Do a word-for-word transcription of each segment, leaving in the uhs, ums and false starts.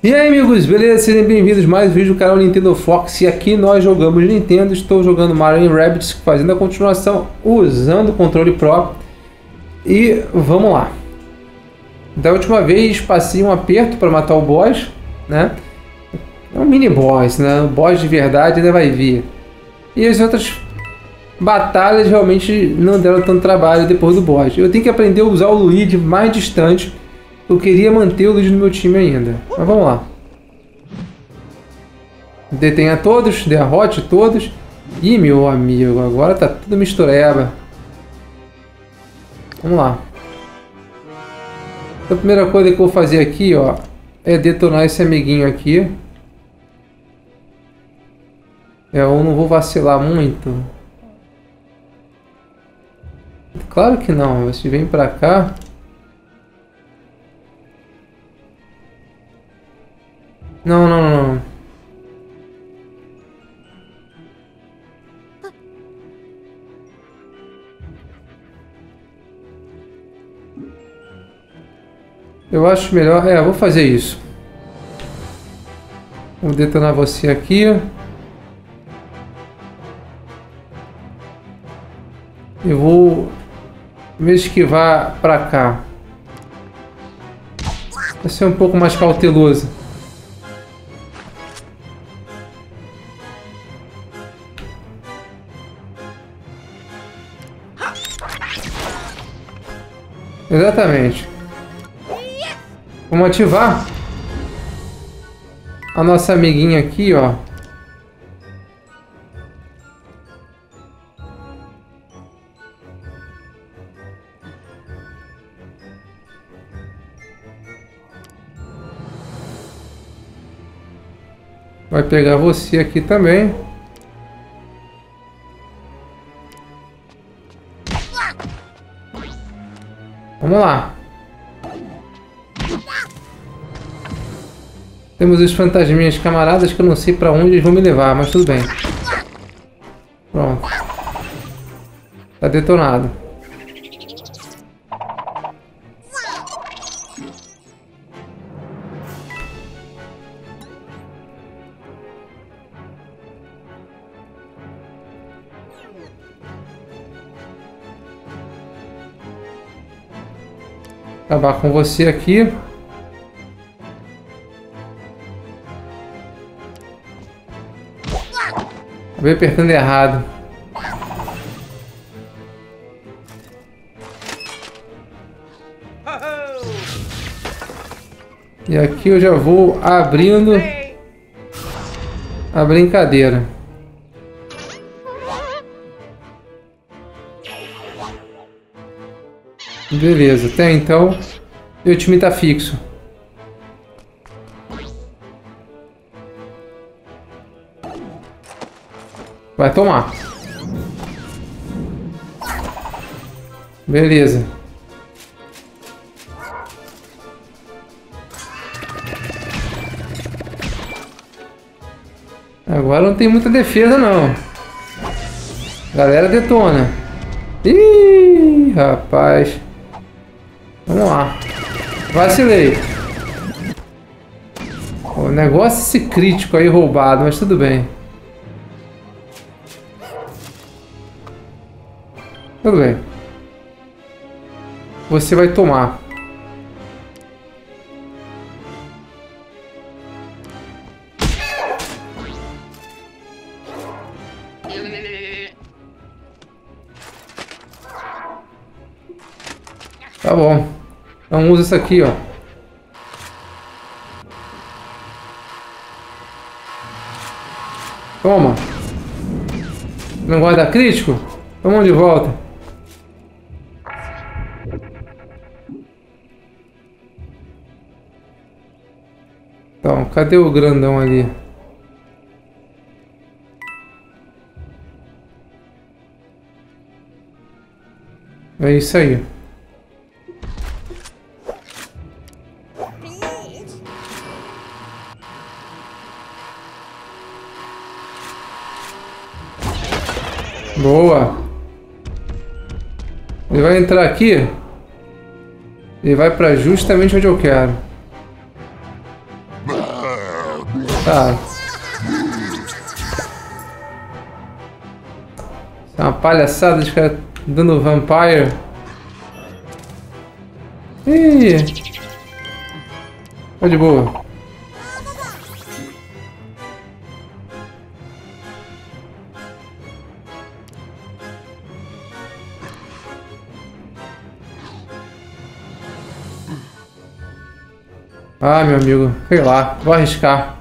E aí, amigos, beleza? Sejam bem-vindos a mais um vídeo do canal Nintendo Fox. E aqui nós jogamos Nintendo. Estou jogando Mario and Rabbids, fazendo a continuação usando o controle Pro. E vamos lá. Da última vez passei um aperto para matar o boss, né? É um mini boss, né? O boss de verdade ainda vai vir. E as outras batalhas realmente não deram tanto trabalho depois do boss. Eu tenho que aprender a usar o Luigi mais distante. Eu queria manter o Luigi no meu time ainda. Mas vamos lá. Detenha todos, derrote todos. Ih, meu amigo, agora tá tudo mistureba. Vamos lá. Então, a primeira coisa que eu vou fazer aqui, ó, é detonar esse amiguinho aqui. É, eu não vou vacilar muito. Claro que não. Você vem pra cá. Não, não, não. Eu acho melhor... É, vou fazer isso. Vou detonar você aqui. Eu vou me esquivar pra cá. Vai ser um pouco mais cauteloso. Exatamente. Vamos ativar a nossa amiguinha aqui, ó. Vai pegar você aqui também. Vamos lá. Temos os fantasminhas camaradas que eu não sei pra onde eles vão me levar, mas tudo bem. Pronto. Tá detonado. Acabar com você aqui. Acabei apertando errado. E aqui eu já vou abrindo a brincadeira. Beleza, até então meu time tá fixo. Vai tomar. Beleza. Agora não tem muita defesa não. Galera detona. Ih, rapaz. Vamos lá. Vacilei. O negócio é esse crítico aí roubado, mas tudo bem. Tudo bem. Você vai tomar. Tá bom. Então usa isso aqui, ó. Toma. Não guarda crítico? Vamos de volta. Então, cadê o grandão ali? É isso aí. Boa. Ele vai entrar aqui. Ele vai pra justamente onde eu quero. Tá. Isso é uma palhaçada de cara dando vampire. Ih. Tá de boa. Ah, meu amigo, sei lá, vou arriscar.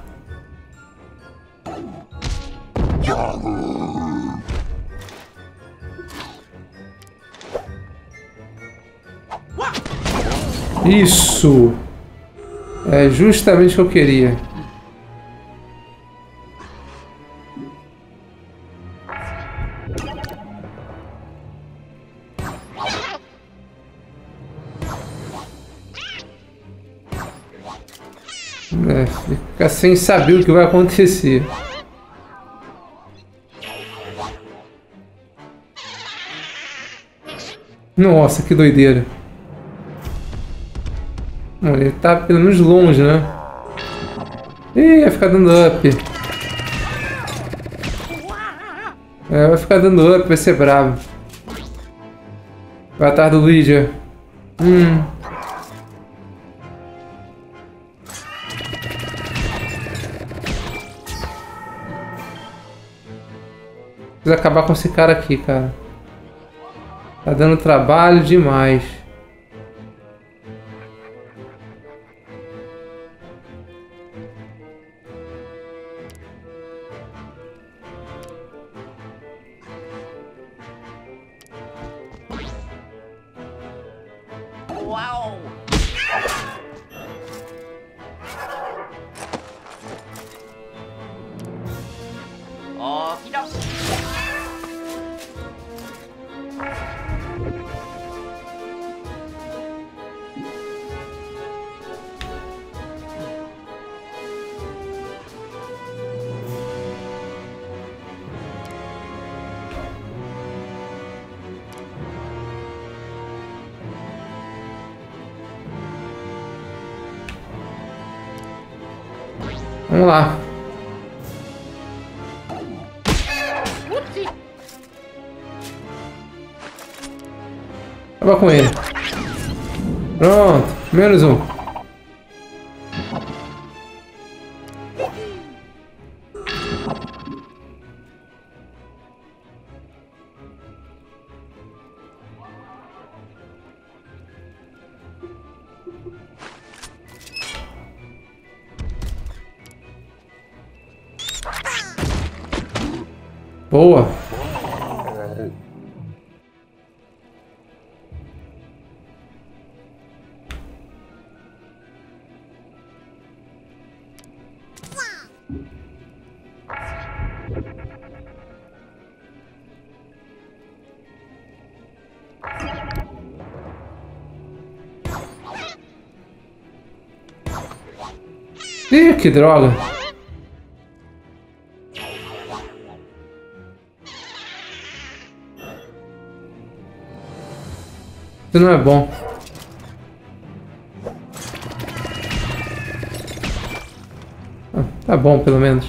Isso! É justamente o que eu queria. É, fica sem saber o que vai acontecer. Nossa, que doideira. Bom, ele tá pelo menos longe, né? Ih, vai ficar dando up. É, vai ficar dando up, vai ser bravo. Vai atrás do Luigi. Hum. Preciso acabar com esse cara aqui, cara. Tá dando trabalho demais. Uau! Ó, que dá. Vamos lá. Acaba com ele. Pronto, menos um. Boa. Ih, que droga. Isso não é bom. Ah, tá bom, pelo menos.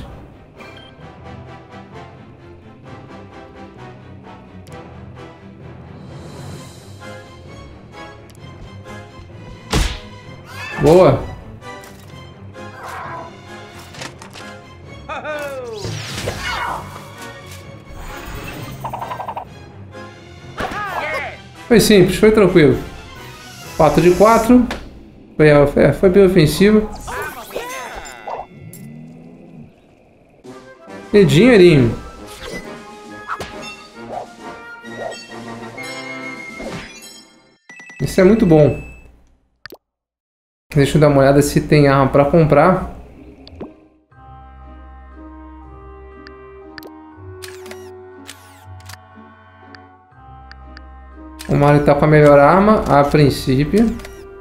Boa. Foi simples, foi tranquilo. quatro de quatro. Foi, é, foi bem ofensivo. E dinheirinho. Isso é muito bom. Deixa eu dar uma olhada se tem arma para comprar. O Mario tá com a melhor arma, a princípio.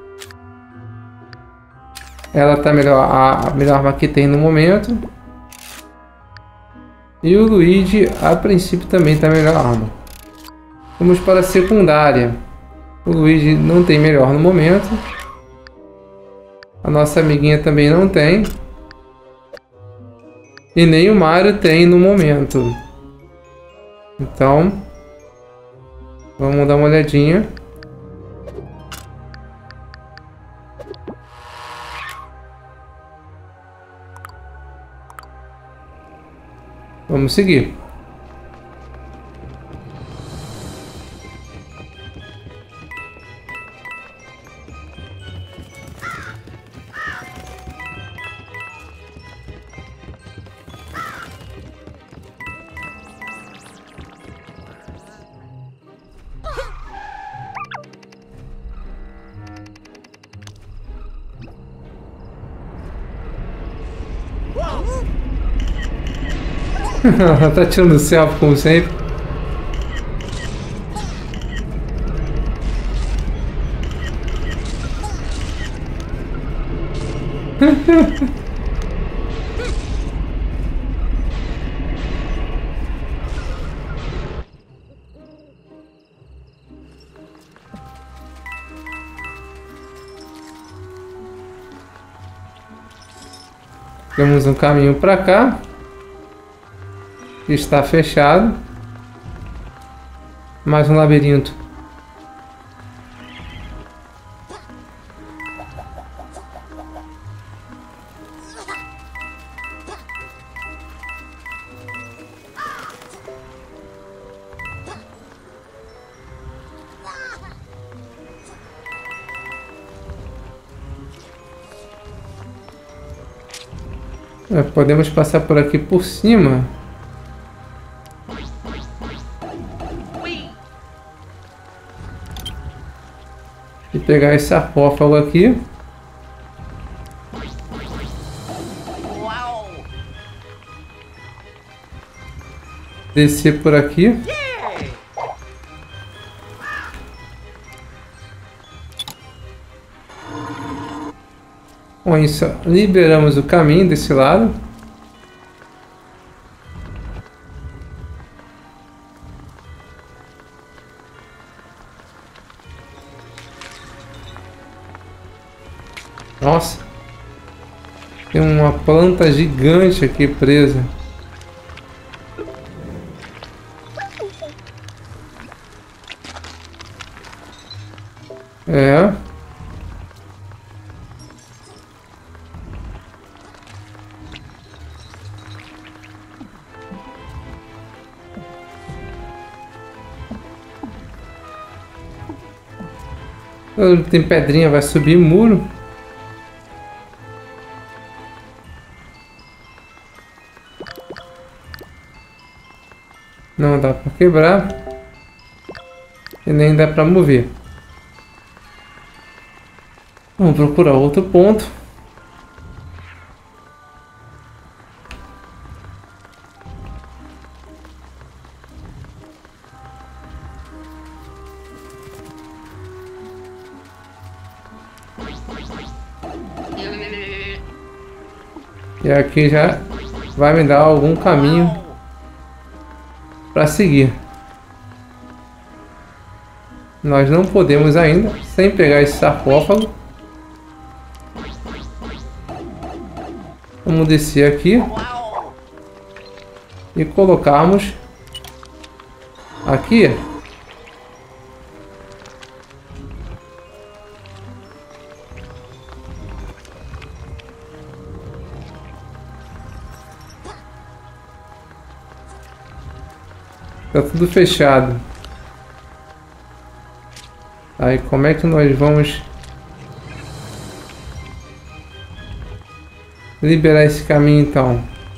Ela tá melhor, a melhor arma que tem no momento. E o Luigi, a princípio, também tá a melhor arma. Vamos para a secundária. O Luigi não tem melhor no momento. A nossa amiguinha também não tem. E nem o Mario tem no momento. Então, vamos dar uma olhadinha. Vamos seguir. Tá tirando selfie como sempre. Temos um caminho para cá. Está fechado. Mais um labirinto. É, podemos passar por aqui por cima. E pegar esse sarcófago aqui. Uau! Descer por aqui. Com isso, liberamos o caminho desse lado. Nossa, tem uma planta gigante aqui presa. É. Tem pedrinha, vai subir muro. Não dá para quebrar. E nem dá para mover. Vamos procurar outro ponto. E aqui já vai me dar algum caminho para seguir. Nós não podemos ainda, sem pegar esse sarcófago. Vamos descer aqui e colocarmos aqui. Tá tudo fechado. Aí como é que nós vamos liberar esse caminho então?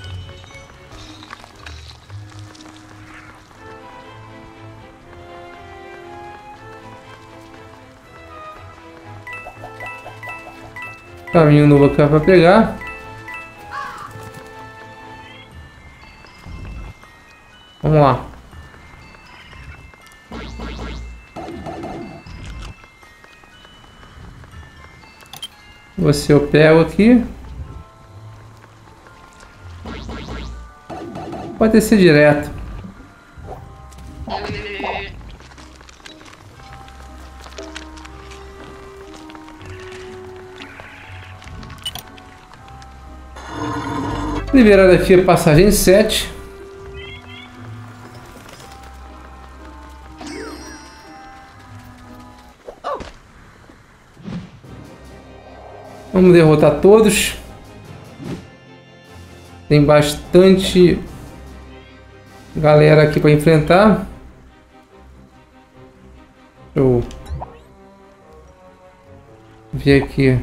Caminho novo aqui para pegar. Vamos lá. Você eu pego aqui. Pode descer direto. Liberada aqui a passagem sete. Vamos derrotar todos. Tem bastante galera aqui para enfrentar. Deixa eu ver aqui.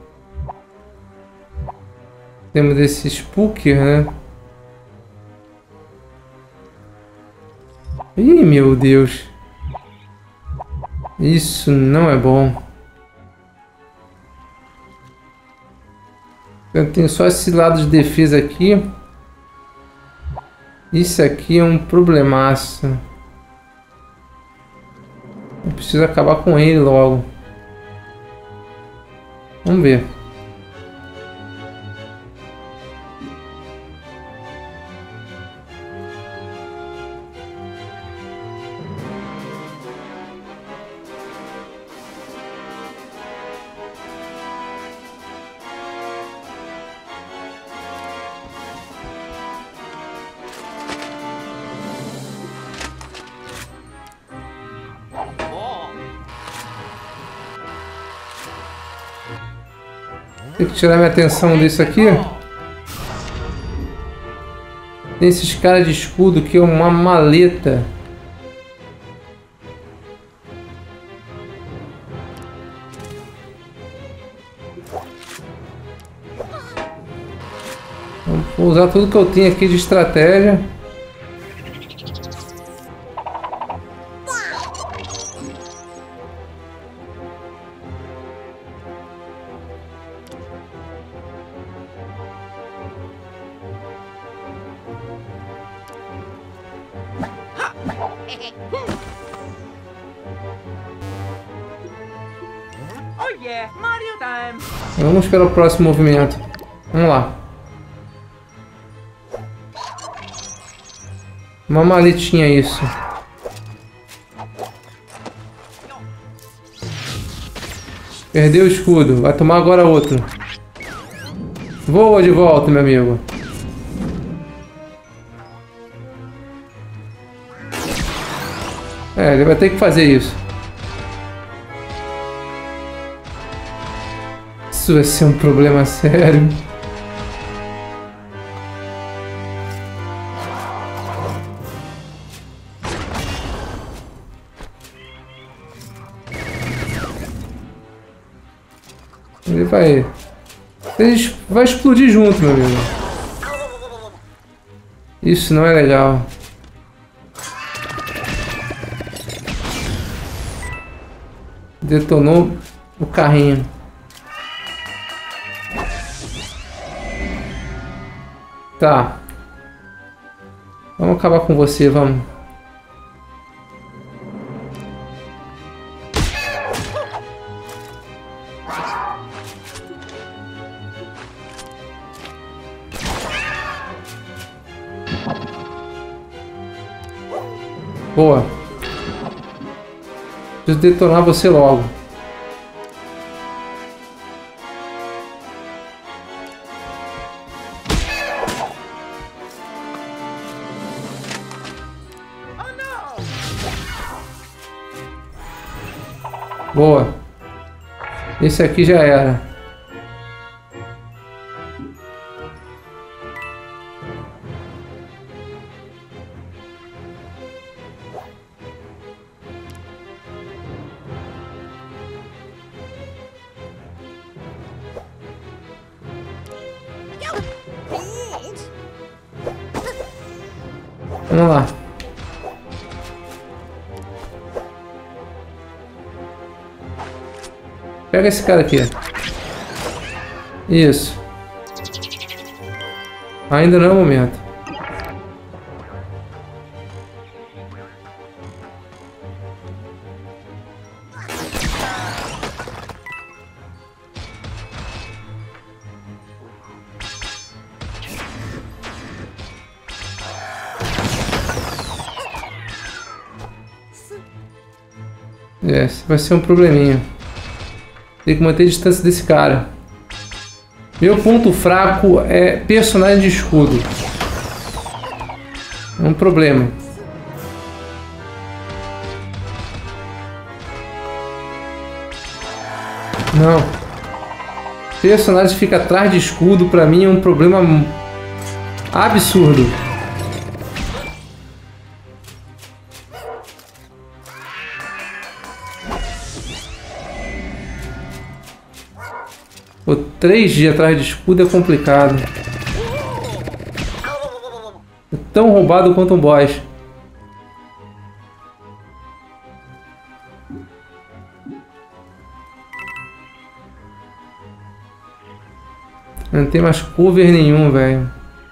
Temos esse Spooker, né? Ih, meu Deus. Isso não é bom. Eu tenho só esse lado de defesa aqui. Isso aqui é um problemaço. Eu preciso acabar com ele logo. Vamos ver. Tem que tirar minha atenção disso aqui. Tem esses caras de escudo que é uma maleta. Vou usar tudo que eu tenho aqui de estratégia. Vamos para o próximo movimento. Vamos lá. Uma maletinha isso. Perdeu o escudo. Vai tomar agora outro. Voa de volta, meu amigo. É, ele vai ter que fazer isso. Isso vai ser um problema sério. Ele vai... Ele vai explodir junto, meu amigo. Isso não é legal. Detonou o carrinho. Tá. Vamos acabar com você, vamos. Boa. Preciso detonar você logo. Boa. Esse aqui já era. Vamos lá. Pega esse cara aqui. Isso. Ainda não é o momento. É, vai ser um probleminha. Tem que manter a distância desse cara. Meu ponto fraco é personagem de escudo. É um problema. Não. Personagem que fica atrás de escudo pra mim é um problema absurdo. O três G atrás de escudo é complicado. É tão roubado quanto um boss. Não tem mais cover nenhum, velho.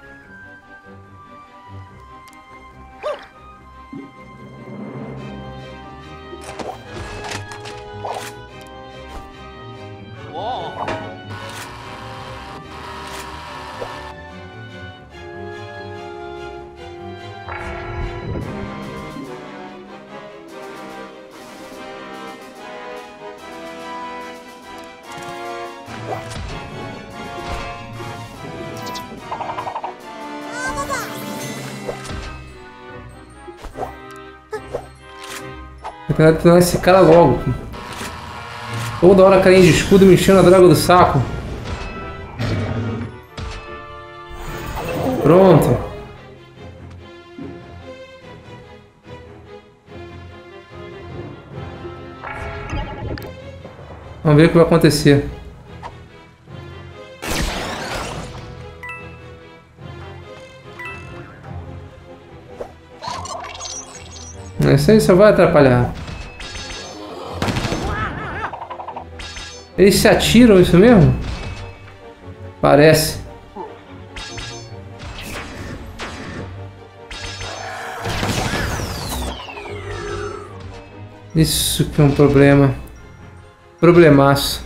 Apesar de tornar esse cara logo. Toda hora caindo de escudo me enchendo a draga do saco. Pronto. Vamos ver o que vai acontecer. Isso aí só vai atrapalhar. Eles se atiram, isso mesmo? Parece. Isso que é um problema. Problemaço.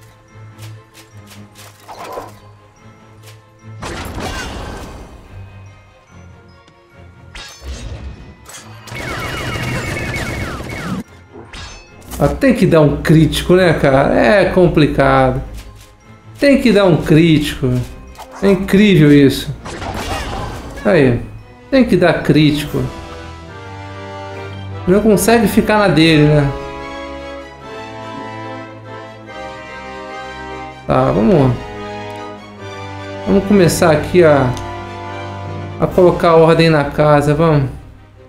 Ah, tem que dar um crítico, né, cara? É complicado. Tem que dar um crítico. É incrível isso. Aí. Tem que dar crítico. Não consegue ficar na dele, né? Tá, vamos. Vamos começar aqui a, a colocar ordem na casa, vamos.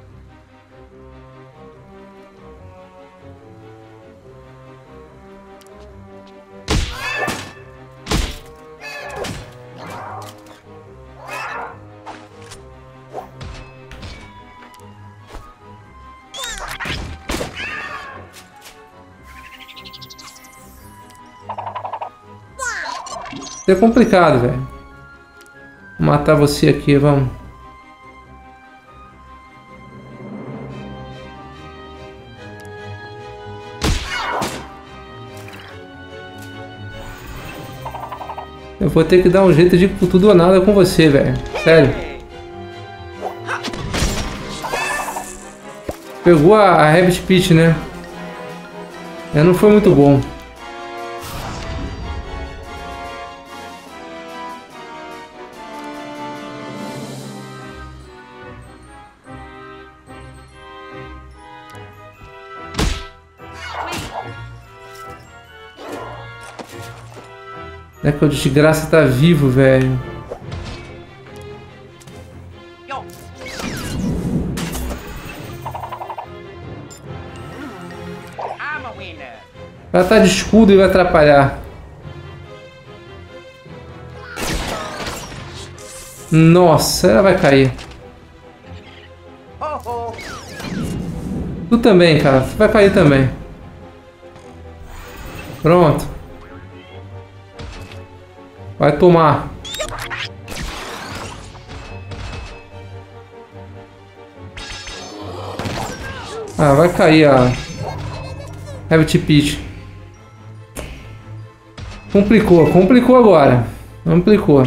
É complicado, velho. Vou matar você aqui, vamos. Eu vou ter que dar um jeito de tudo ou nada com você, velho. Sério. Pegou a Rabbit Pit, né? É, não foi muito bom. É que o desgraça tá vivo, velho. Ela tá de escudo e vai atrapalhar. Nossa, ela vai cair. Tu também, cara. Tu vai cair também. Pronto. Vai tomar. Ah, vai cair a Rabbit Pit. Complicou, complicou agora. Complicou.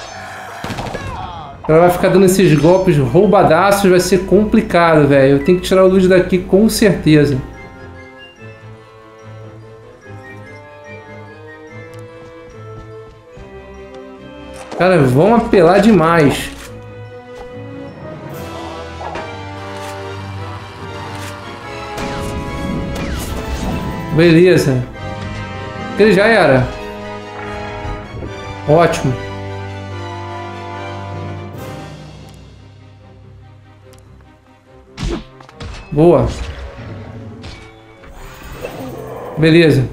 Ela vai ficar dando esses golpes roubadaços, vai ser complicado, velho. Eu tenho que tirar o Lud daqui com certeza. Cara, vão apelar demais. Beleza. Ele já era. Ótimo. Boa. Beleza.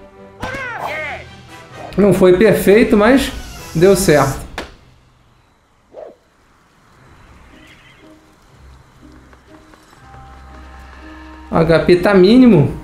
Não foi perfeito, mas deu certo. H P tá mínimo.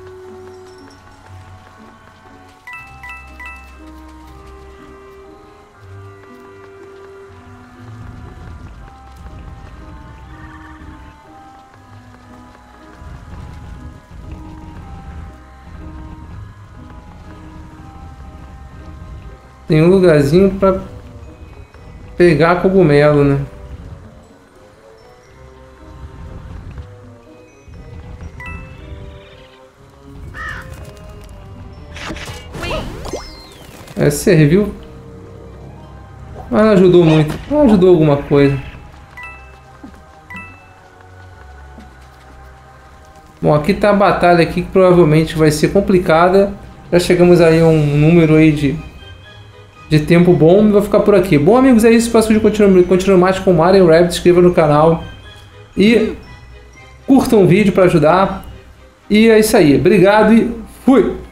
Tem um lugarzinho pra pegar cogumelo, né? É, serviu. Mas não ajudou muito. Não ajudou alguma coisa. Bom, aqui tá a batalha aqui que provavelmente vai ser complicada. Já chegamos aí a um número aí de, de tempo bom. Vou ficar por aqui. Bom, amigos, é isso. Próximo vídeo continua, continua mais com Mario Rabbids. Se inscreva no canal. E curtam o vídeo para ajudar. E é isso aí. Obrigado e fui!